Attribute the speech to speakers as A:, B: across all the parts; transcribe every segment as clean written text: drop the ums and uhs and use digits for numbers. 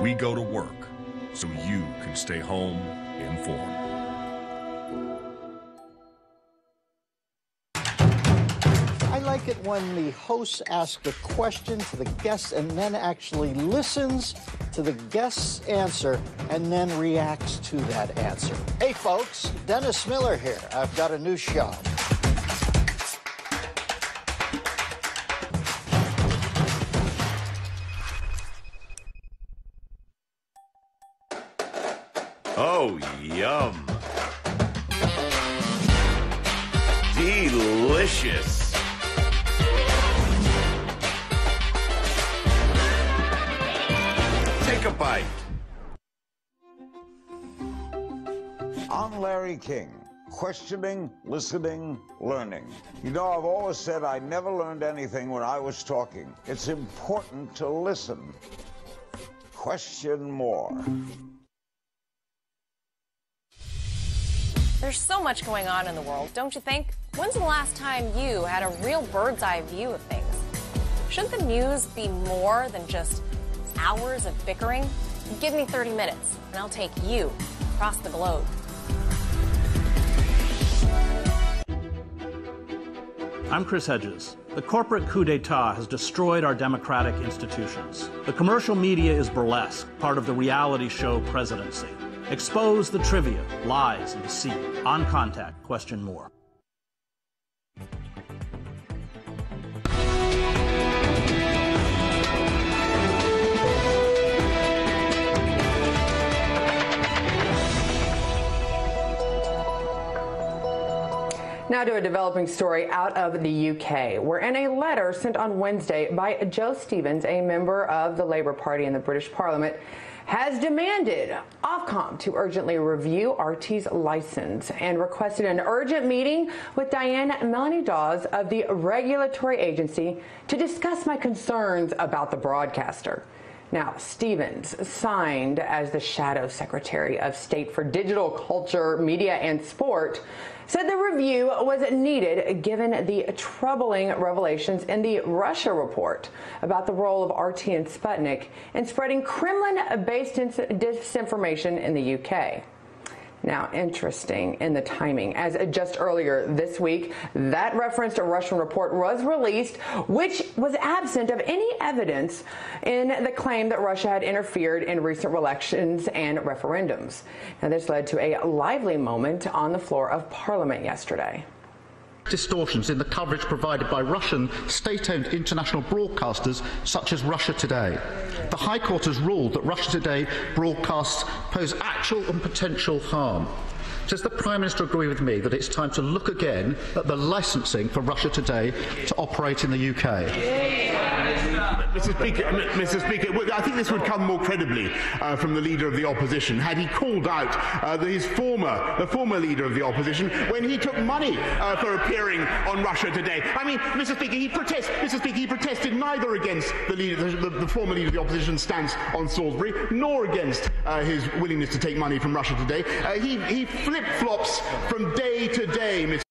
A: We go to work so you can stay home informed.
B: I like it when the host asks a question to the guest and then actually listens to the guest's answer and then reacts to that answer. Hey folks, Dennis Miller here. I've got a new show.
C: Oh, yum. Delicious. Take a bite.
D: I'm Larry King. Questioning, listening, learning. You know, I've always said I never learned anything when I was talking. It's important to listen. Question more.
E: There's so much going on in the world, don't you think? When's the last time you had a real bird's eye view of things? Shouldn't the news be more than just hours of bickering? Give me 30 minutes, and I'll take you across the globe.
F: I'm Chris Hedges. The corporate coup d'etat has destroyed our democratic institutions. The commercial media is burlesque, part of the reality show presidency. Expose the trivia, lies, and deceit. On Contact, question more.
G: Now to a developing story out of the UK, where in a letter sent on Wednesday by Joe Stevens, a member of the Labour Party in the British Parliament, has demanded Ofcom to urgently review RT's license and requested an urgent meeting with Diane Melanie Dawes of the regulatory agency to discuss my concerns about the broadcaster. Now, Stevens, signed as the Shadow Secretary of State for Digital Culture, Media and Sport, said the review was needed given the troubling revelations in the Russia report about the role of RT and Sputnik in spreading Kremlin-based disinformation in the UK. Now, interesting in the timing, as just earlier this week, that referenced Russian report was released, which was absent of any evidence in the claim that Russia had interfered in recent elections and referendums. Now, this led to a lively moment on the floor of Parliament yesterday.
H: Distortions in the coverage provided by Russian state-owned international broadcasters such as Russia Today. The High Court has ruled that Russia Today broadcasts pose actual and potential harm. Does the Prime Minister agree with me that it's time to look again at the licensing for Russia Today to operate in the UK?
I: Mr. Speaker, I think this would come more credibly from the Leader of the Opposition had he called out the former Leader of the Opposition when he took money for appearing on Russia Today. I mean, Mr. Speaker, he protested neither against the former Leader of the Opposition's stance on Salisbury, nor against his willingness to take money from Russia Today. He flip-flops from day to day, Mr.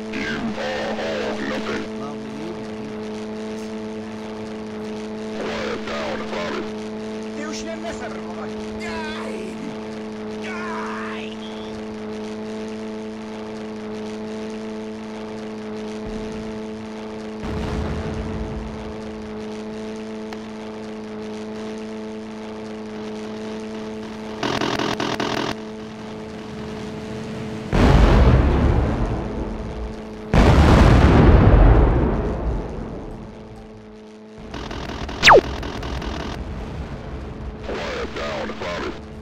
J: Quiet down about it.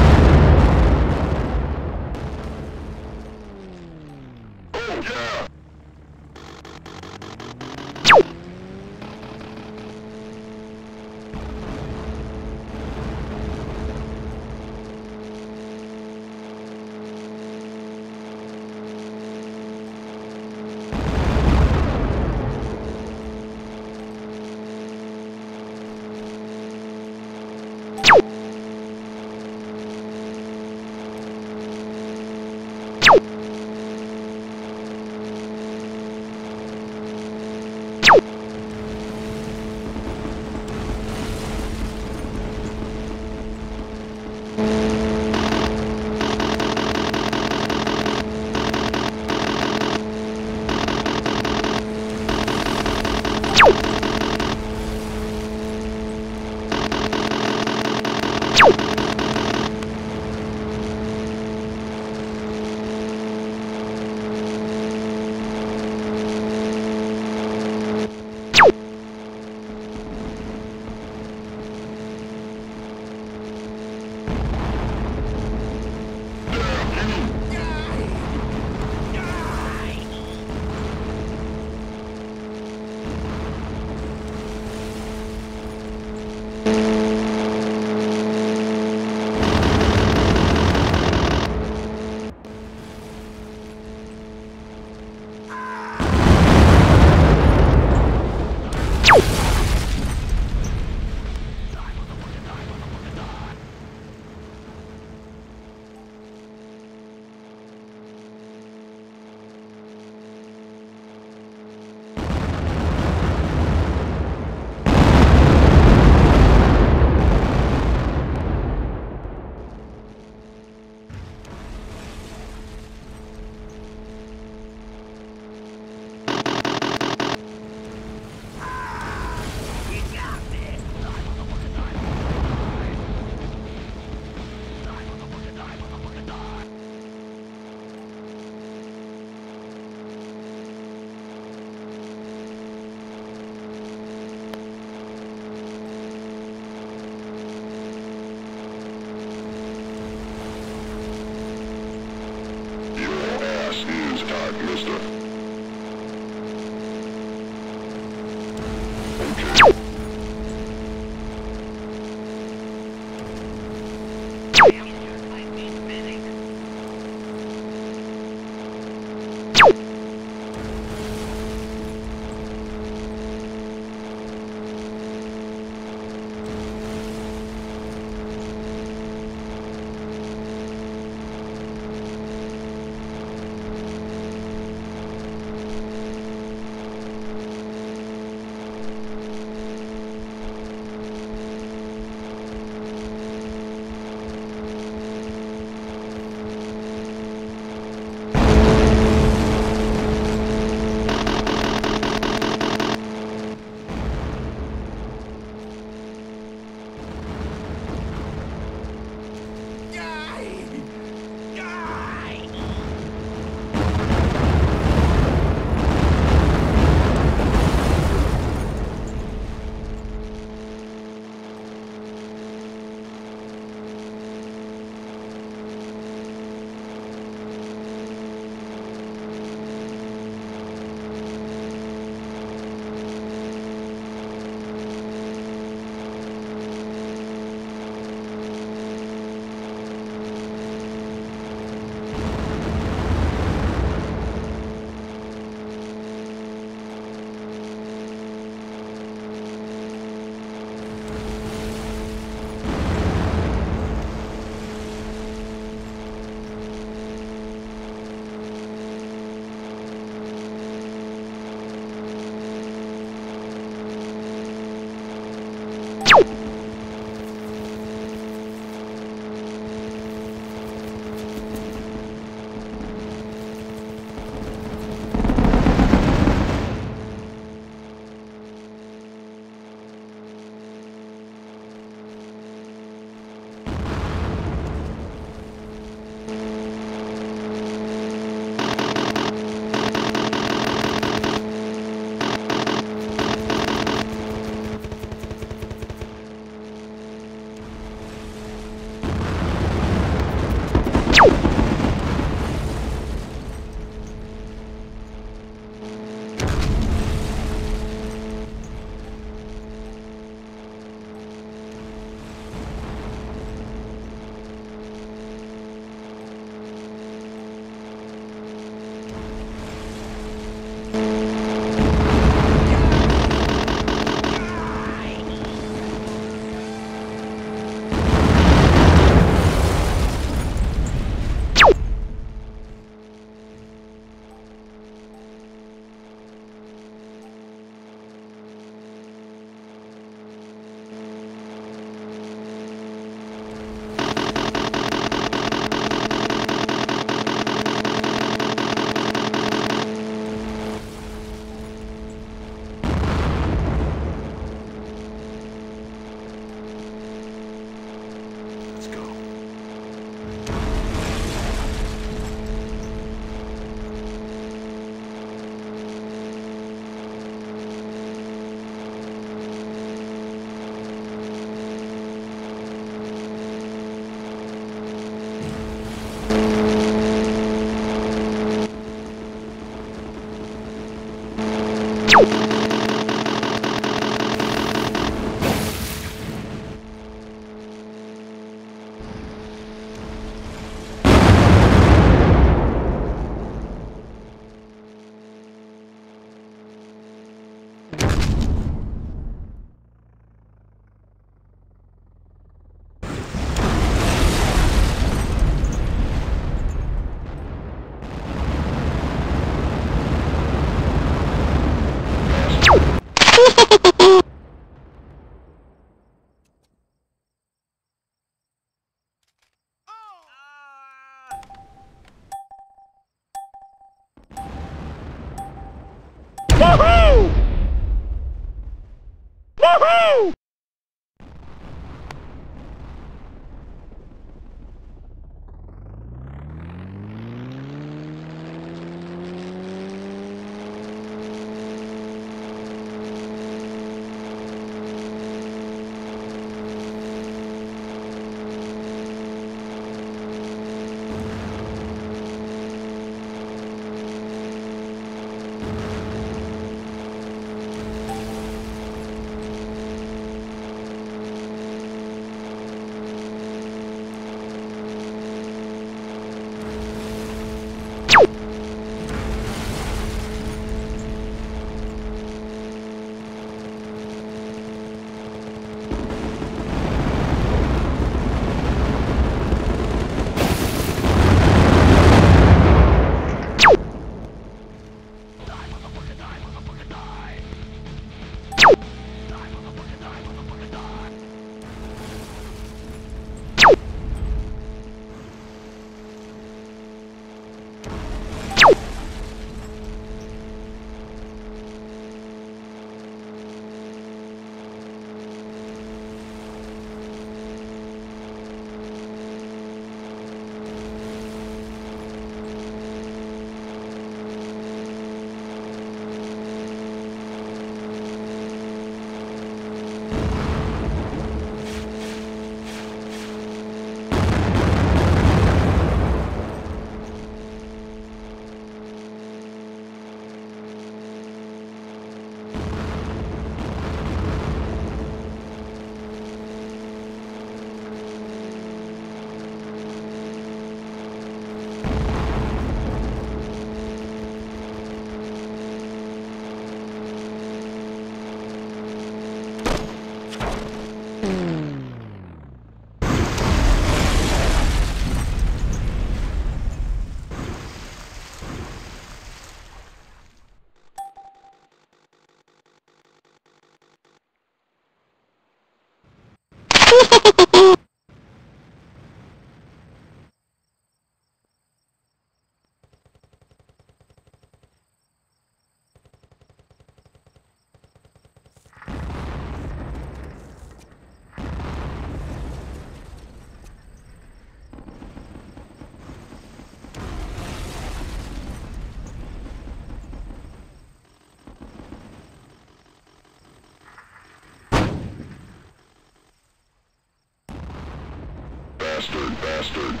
J: Bastard.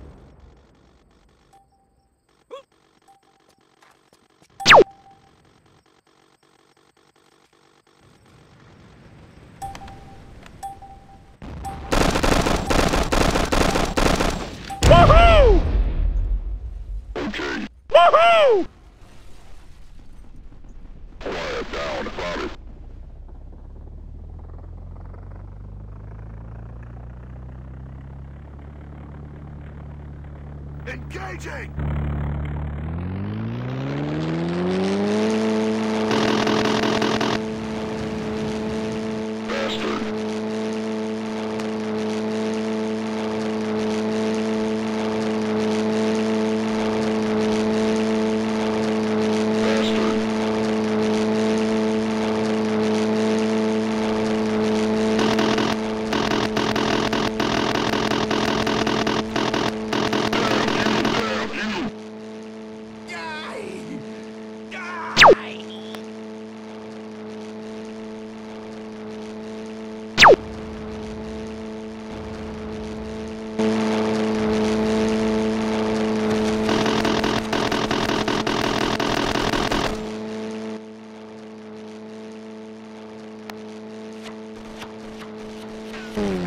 I: Woohoo!
J: Okay.
I: Woohoo!
J: Quiet down about it.
C: Engaging!
J: Bastard.
E: Mm.